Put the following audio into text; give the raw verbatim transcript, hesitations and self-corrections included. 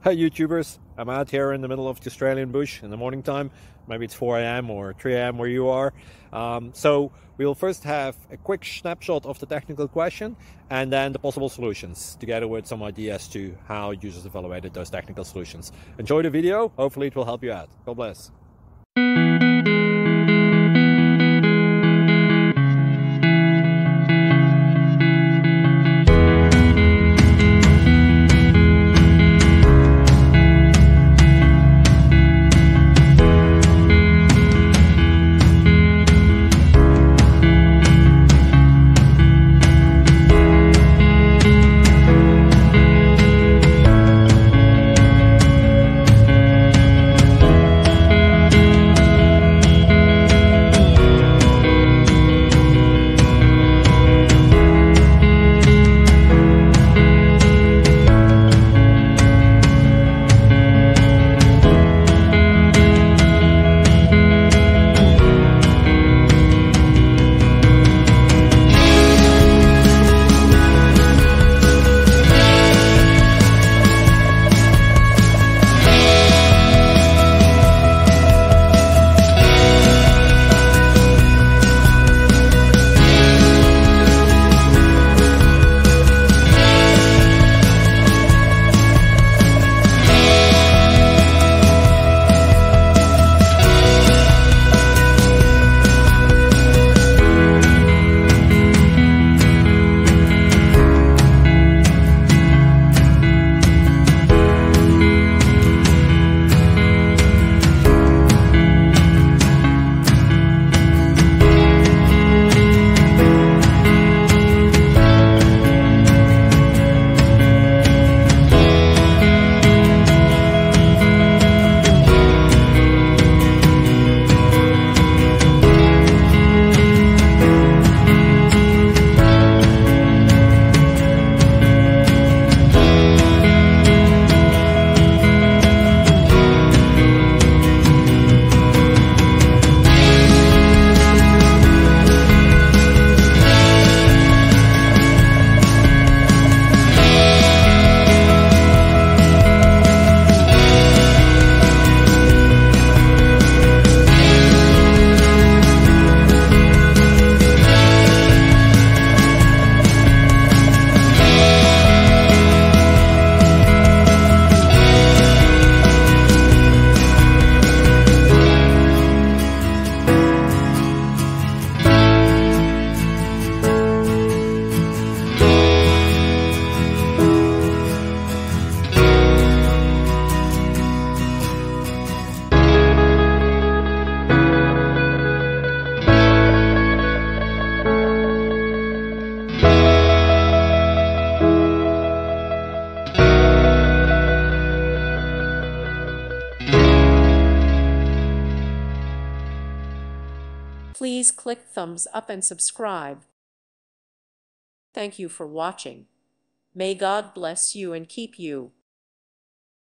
Hey YouTubers, I'm out here in the middle of the Australian bush in the morning time. Maybe it's four A M or three A M where you are. Um, so we'll first have a quick snapshot of the technical question and then the possible solutions, together with some ideas to how users evaluated those technical solutions. Enjoy the video, hopefully it will help you out. God bless. Please click thumbs up and subscribe. Thank you for watching. May God bless you and keep you.